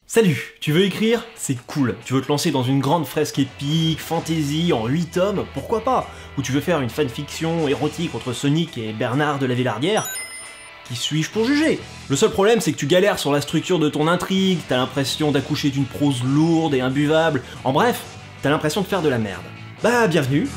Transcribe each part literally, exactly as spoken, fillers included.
Salut, tu veux écrire? C'est cool. Tu veux te lancer dans une grande fresque épique, fantasy, en huit tomes? Pourquoi pas? Ou tu veux faire une fanfiction érotique entre Sonic et Bernard de la Villardière? Qui suis-je pour juger? Le seul problème, c'est que tu galères sur la structure de ton intrigue, t'as l'impression d'accoucher d'une prose lourde et imbuvable, en bref, t'as l'impression de faire de la merde. Bah, bienvenue.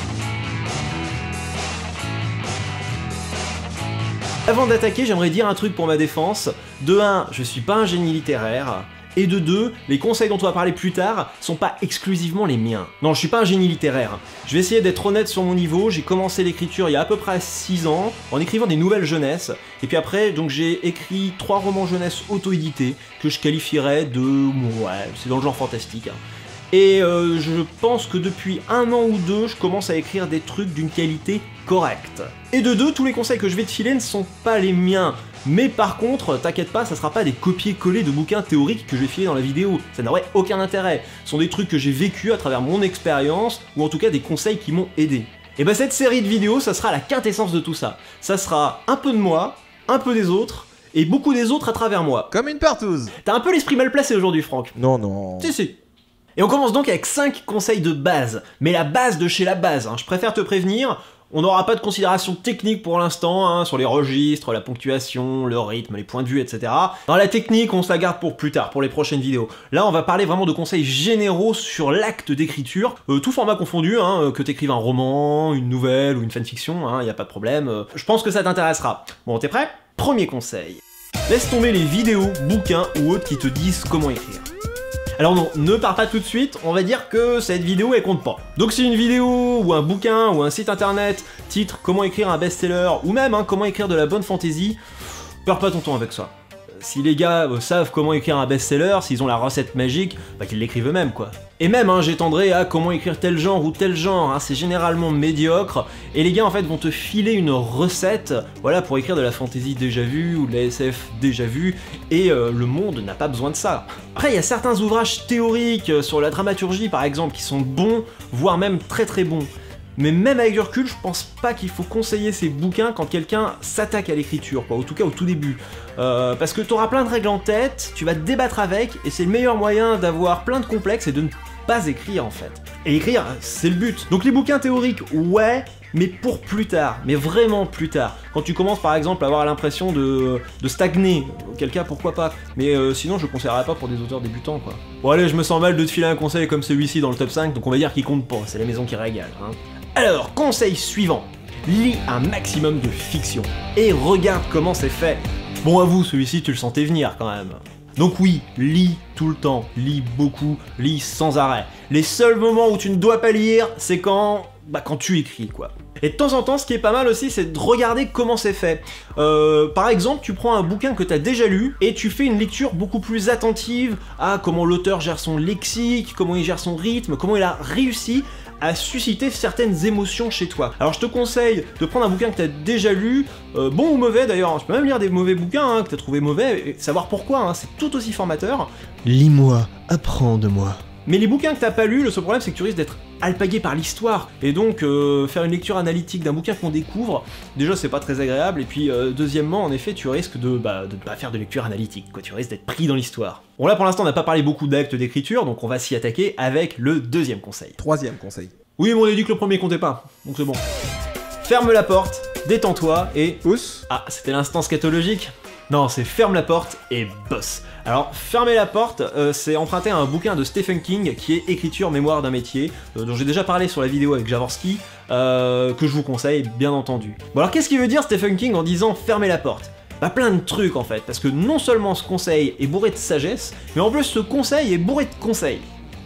Avant d'attaquer, j'aimerais dire un truc pour ma défense. De un, je suis pas un génie littéraire. Et de deux, les conseils dont on va parler plus tard sont pas exclusivement les miens. Non, je suis pas un génie littéraire. Je vais essayer d'être honnête sur mon niveau, j'ai commencé l'écriture il y a à peu près six ans, en écrivant des nouvelles jeunesse, et puis après, donc j'ai écrit trois romans jeunesse auto-édités, que je qualifierais de... ouais, c'est dans le genre fantastique. Hein. Et euh, je pense que depuis un an ou deux, je commence à écrire des trucs d'une qualité correcte. Et de deux, tous les conseils que je vais te filer ne sont pas les miens. Mais par contre, t'inquiète pas, ça sera pas des copier-coller de bouquins théoriques que je vais filer dans la vidéo. Ça n'aurait aucun intérêt. Ce sont des trucs que j'ai vécu à travers mon expérience, ou en tout cas des conseils qui m'ont aidé. Et bah cette série de vidéos, ça sera la quintessence de tout ça. Ça sera un peu de moi, un peu des autres, et beaucoup des autres à travers moi. Comme une partouze. T'as un peu l'esprit mal placé aujourd'hui, Franck. Non, non. Si, si. Et on commence donc avec cinq conseils de base. Mais la base de chez la base, hein. Je préfère te prévenir. On n'aura pas de considération technique pour l'instant, hein, sur les registres, la ponctuation, le rythme, les points de vue, et cetera. Dans la technique, on se la garde pour plus tard, pour les prochaines vidéos. Là, on va parler vraiment de conseils généraux sur l'acte d'écriture, euh, tout format confondu, hein, que t'écrives un roman, une nouvelle ou une fanfiction, hein, y a pas de problème. Euh, je pense que ça t'intéressera. Bon, t'es prêt? Premier conseil. Laisse tomber les vidéos, bouquins ou autres qui te disent comment écrire. Alors non, ne pars pas tout de suite, on va dire que cette vidéo elle compte pas. Donc si une vidéo, ou un bouquin, ou un site internet, titre comment écrire un best-seller, ou même hein, comment écrire de la bonne fantasy, perds pas ton temps avec ça. Si les gars euh, savent comment écrire un best-seller, s'ils ont la recette magique, bah qu'ils l'écrivent eux-mêmes quoi. Et même, hein, j'étendrai à comment écrire tel genre ou tel genre, hein, c'est généralement médiocre, et les gars en fait vont te filer une recette, voilà, pour écrire de la fantasy déjà vue, ou de la S F déjà vue, et euh, le monde n'a pas besoin de ça. Après, il y a certains ouvrages théoriques euh, sur la dramaturgie par exemple, qui sont bons, voire même très très bons. Mais même avec du recul, je pense pas qu'il faut conseiller ces bouquins quand quelqu'un s'attaque à l'écriture, quoi, en tout cas au tout début. Euh, parce que t'auras plein de règles en tête, tu vas te débattre avec, et c'est le meilleur moyen d'avoir plein de complexes et de ne pas écrire en fait. Et écrire, c'est le but. Donc les bouquins théoriques, ouais, mais pour plus tard, mais vraiment plus tard. Quand tu commences par exemple à avoir l'impression de, de stagner, auquel cas pourquoi pas, mais euh, sinon je conseillerais pas pour des auteurs débutants quoi. Bon allez, je me sens mal de te filer un conseil comme celui-ci dans le top cinq, donc on va dire qu'il compte pas, c'est la maison qui régale. Hein. Alors, conseil suivant, lis un maximum de fiction, et regarde comment c'est fait. Bon avoue, celui-ci tu le sentais venir quand même. Donc oui, lis tout le temps, lis beaucoup, lis sans arrêt. Les seuls moments où tu ne dois pas lire, c'est quand... bah quand tu écris quoi. Et de temps en temps, ce qui est pas mal aussi, c'est de regarder comment c'est fait. Euh, par exemple, tu prends un bouquin que tu as déjà lu, et tu fais une lecture beaucoup plus attentive à comment l'auteur gère son lexique, comment il gère son rythme, comment il a réussi à susciter certaines émotions chez toi. Alors je te conseille de prendre un bouquin que tu as déjà lu, euh, bon ou mauvais d'ailleurs, tu peux même lire des mauvais bouquins hein, que tu as trouvé mauvais, et savoir pourquoi, hein, c'est tout aussi formateur. Lis-moi, apprends de moi. Mais les bouquins que t'as pas lus, le seul problème c'est que tu risques d'être alpagué par l'histoire. Et donc euh, faire une lecture analytique d'un bouquin qu'on découvre, déjà c'est pas très agréable, et puis euh, deuxièmement en effet tu risques de bah, de pas faire de lecture analytique, quoi. Tu risques d'être pris dans l'histoire. Bon là pour l'instant on n'a pas parlé beaucoup d'actes d'écriture, donc on va s'y attaquer avec le deuxième conseil. Troisième conseil. Oui mais on a dit que le premier comptait pas, donc c'est bon. Ferme la porte, détends-toi et... Pousse. Ah, c'était l'instant scatologique? Non, c'est ferme la porte et bosse. Alors, fermer la porte, euh, c'est emprunter à un bouquin de Stephen King qui est Écriture, mémoire d'un métier, euh, dont j'ai déjà parlé sur la vidéo avec Jaworski, euh, que je vous conseille, bien entendu. Bon alors, qu'est-ce qu'il veut dire Stephen King en disant fermer la porte? Bah plein de trucs en fait, parce que non seulement ce conseil est bourré de sagesse, mais en plus ce conseil est bourré de conseils.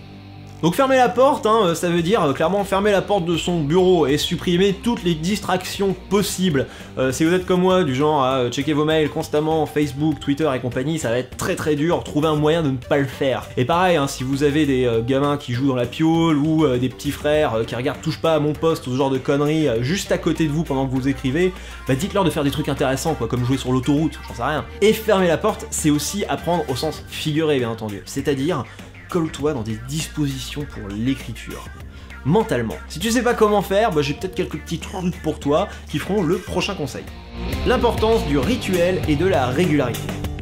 Donc fermer la porte, hein, ça veut dire euh, clairement fermer la porte de son bureau et supprimer toutes les distractions possibles. Euh, si vous êtes comme moi, du genre à euh, checker vos mails constamment, Facebook, Twitter et compagnie, ça va être très très dur, trouver un moyen de ne pas le faire. Et pareil, hein, si vous avez des euh, gamins qui jouent dans la piole, ou euh, des petits frères euh, qui regardent touche pas à mon poste, ou ce genre de conneries, euh, juste à côté de vous pendant que vous écrivez, bah dites-leur de faire des trucs intéressants, quoi, comme jouer sur l'autoroute, j'en sais rien. Et fermer la porte, c'est aussi apprendre au sens figuré, bien entendu. C'est-à-dire... colle-toi dans des dispositions pour l'écriture. Mentalement. Si tu sais pas comment faire, bah j'ai peut-être quelques petits trucs pour toi qui feront le prochain conseil. L'importance du rituel et de la régularité.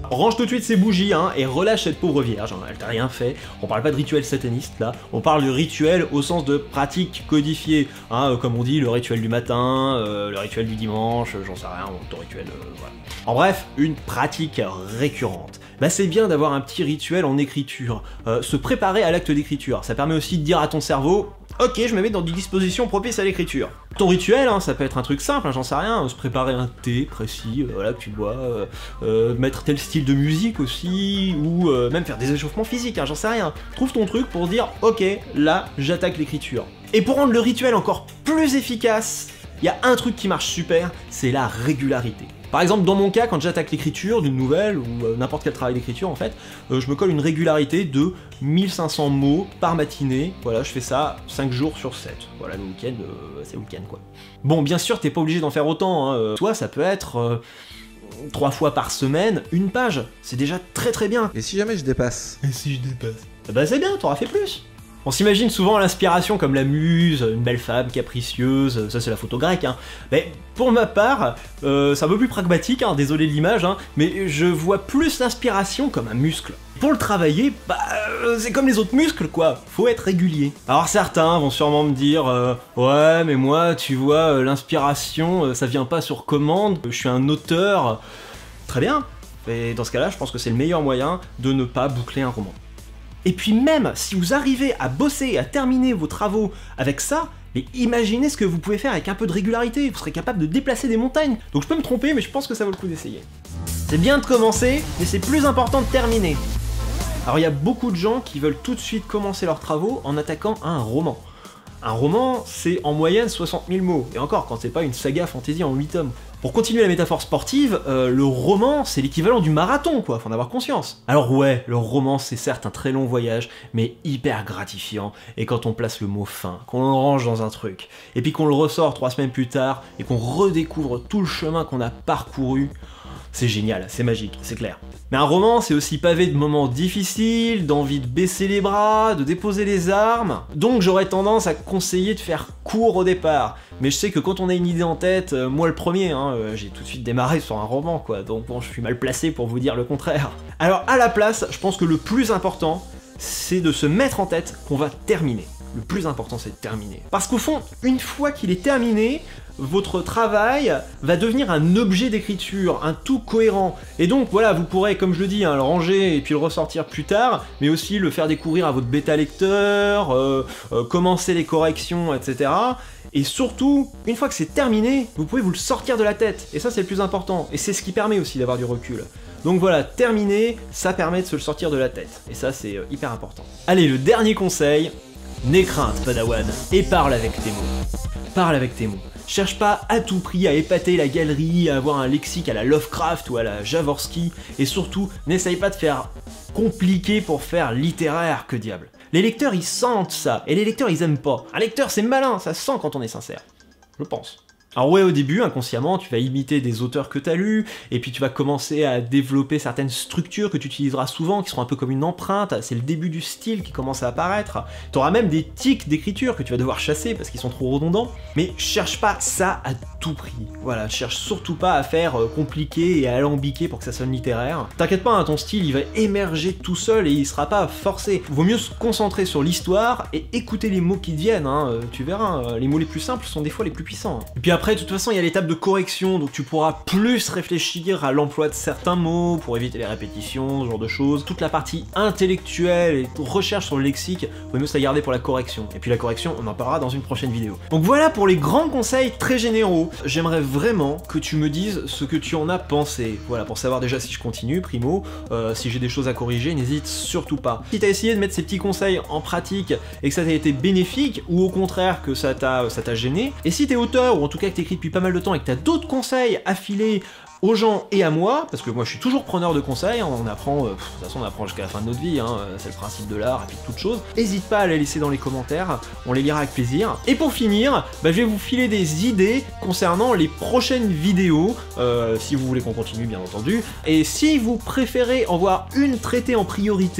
Range tout de suite ces bougies, hein, et relâche cette pauvre vierge, hein, elle t'a rien fait. On parle pas de rituel sataniste, là, on parle de rituel au sens de pratique codifiée, hein, euh, comme on dit, le rituel du matin, euh, le rituel du dimanche, j'en sais rien, ton rituel, euh, voilà. En bref, une pratique récurrente. Bah c'est bien d'avoir un petit rituel en écriture, euh, se préparer à l'acte d'écriture, ça permet aussi de dire à ton cerveau, ok, je me mets dans des dispositions propices à l'écriture. Ton rituel, hein, ça peut être un truc simple, hein, j'en sais rien, se préparer un thé précis, euh, voilà, que tu bois, euh, euh, mettre tel style de musique aussi, ou euh, même faire des échauffements physiques, hein, j'en sais rien. Trouve ton truc pour dire, ok, là, j'attaque l'écriture. Et pour rendre le rituel encore plus efficace, il y a un truc qui marche super, c'est la régularité. Par exemple, dans mon cas, quand j'attaque l'écriture d'une nouvelle, ou euh, n'importe quel travail d'écriture en fait, euh, je me colle une régularité de mille cinq cents mots par matinée. Voilà, je fais ça cinq jours sur sept. Voilà, le week-end, euh, c'est le week-end quoi. Bon, bien sûr, t'es pas obligé d'en faire autant, hein. Toi, ça peut être euh, trois fois par semaine, une page. C'est déjà très très bien. Et si jamais je dépasse? Et si je dépasse? Bah c'est bien, t'auras fait plus. On s'imagine souvent l'inspiration comme la muse, une belle femme capricieuse, ça c'est la photo grecque, hein. Mais pour ma part, euh, c'est un peu plus pragmatique, hein, désolé de l'image, hein, mais je vois plus l'inspiration comme un muscle. Pour le travailler, bah euh, c'est comme les autres muscles quoi, faut être régulier. Alors certains vont sûrement me dire euh, ouais mais moi tu vois euh, l'inspiration euh, ça vient pas sur commande, je suis un auteur. Très bien, et dans ce cas là je pense que c'est le meilleur moyen de ne pas boucler un roman. Et puis même si vous arrivez à bosser et à terminer vos travaux avec ça, mais imaginez ce que vous pouvez faire avec un peu de régularité, vous serez capable de déplacer des montagnes. Donc je peux me tromper, mais je pense que ça vaut le coup d'essayer. C'est bien de commencer, mais c'est plus important de terminer. Alors il y a beaucoup de gens qui veulent tout de suite commencer leurs travaux en attaquant un roman. Un roman, c'est en moyenne soixante mille mots, et encore quand c'est pas une saga fantasy en huit tomes. Pour continuer la métaphore sportive, euh, le roman c'est l'équivalent du marathon quoi, faut en avoir conscience. Alors ouais, le roman c'est certes un très long voyage, mais hyper gratifiant, et quand on place le mot fin, qu'on le range dans un truc, et puis qu'on le ressort trois semaines plus tard, et qu'on redécouvre tout le chemin qu'on a parcouru, c'est génial, c'est magique, c'est clair. Mais un roman, c'est aussi pavé de moments difficiles, d'envie de baisser les bras, de déposer les armes. Donc j'aurais tendance à conseiller de faire court au départ. Mais je sais que quand on a une idée en tête, euh, moi le premier, hein, euh, j'ai tout de suite démarré sur un roman, quoi. Donc bon, je suis mal placé pour vous dire le contraire. Alors à la place, je pense que le plus important, c'est de se mettre en tête qu'on va terminer. Le plus important, c'est de terminer. Parce qu'au fond, une fois qu'il est terminé, votre travail va devenir un objet d'écriture, un tout cohérent. Et donc voilà, vous pourrez, comme je le dis, hein, le ranger et puis le ressortir plus tard, mais aussi le faire découvrir à votre bêta lecteur, euh, euh, commencer les corrections, et cetera. Et surtout, une fois que c'est terminé, vous pouvez vous le sortir de la tête. Et ça, c'est le plus important. Et c'est ce qui permet aussi d'avoir du recul. Donc voilà, terminer, ça permet de se le sortir de la tête. Et ça, c'est euh, hyper important. Allez, le dernier conseil, n'aie crainte, Padawan, et parle avec tes mots. Parle avec tes mots. Cherche pas à tout prix à épater la galerie, à avoir un lexique à la Lovecraft ou à la Jaworski, et surtout, n'essaye pas de faire compliqué pour faire littéraire, que diable. Les lecteurs, ils sentent ça, et les lecteurs, ils aiment pas. Un lecteur, c'est malin, ça sent quand on est sincère. Je pense. Alors ouais, au début, inconsciemment, tu vas imiter des auteurs que tu as lus, et puis tu vas commencer à développer certaines structures que tu utiliseras souvent, qui seront un peu comme une empreinte, c'est le début du style qui commence à apparaître. Tu auras même des tics d'écriture que tu vas devoir chasser parce qu'ils sont trop redondants, mais cherche pas ça à tout prix. Voilà, cherche surtout pas à faire compliqué et à alambiquer pour que ça sonne littéraire. T'inquiète pas, hein, ton style, il va émerger tout seul et il sera pas forcé. Vaut mieux se concentrer sur l'histoire et écouter les mots qui te viennent, hein. Tu verras, les mots les plus simples sont des fois les plus puissants. Et puis après, de toute façon, il y a l'étape de correction, donc tu pourras plus réfléchir à l'emploi de certains mots pour éviter les répétitions, ce genre de choses. Toute la partie intellectuelle et recherche sur le lexique, vaut mieux se la garder pour la correction. Et puis la correction, on en parlera dans une prochaine vidéo. Donc voilà pour les grands conseils très généraux. J'aimerais vraiment que tu me dises ce que tu en as pensé. Voilà, pour savoir déjà si je continue, primo, euh, si j'ai des choses à corriger, n'hésite surtout pas. Si t'as essayé de mettre ces petits conseils en pratique et que ça t'a été bénéfique, ou au contraire que ça t'a ça t'a gêné, et si t'es auteur, ou en tout cas que t'écris depuis pas mal de temps et que t'as d'autres conseils à filer aux gens et à moi, parce que moi je suis toujours preneur de conseils, hein, on apprend, euh, de toute façon on apprend jusqu'à la fin de notre vie, hein, c'est le principe de l'art et puis de toute chose, n'hésite pas à les laisser dans les commentaires, on les lira avec plaisir. Et pour finir, bah, je vais vous filer des idées concernant les prochaines vidéos, euh, si vous voulez qu'on continue bien entendu, et si vous préférez en voir une traitée en priorité,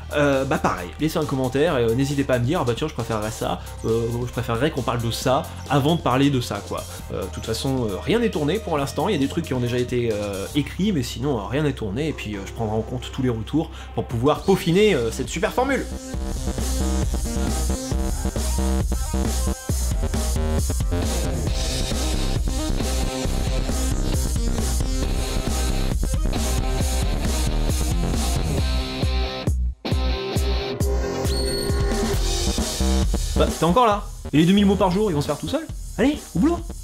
euh, bah pareil, laissez un commentaire et euh, n'hésitez pas à me dire, ah bah tiens je préférerais ça, euh, je préférerais qu'on parle de ça avant de parler de ça quoi. Euh, de toute façon, euh, rien n'est tourné pour l'instant, il y a des trucs qui ont déjà été euh, écrits, mais sinon euh, rien n'est tourné, et puis euh, je prendrai en compte tous les retours pour pouvoir peaufiner euh, cette super formule. Bah, t'es encore là? Et les deux mille mots par jour, ils vont se faire tout seuls? Allez, au boulot!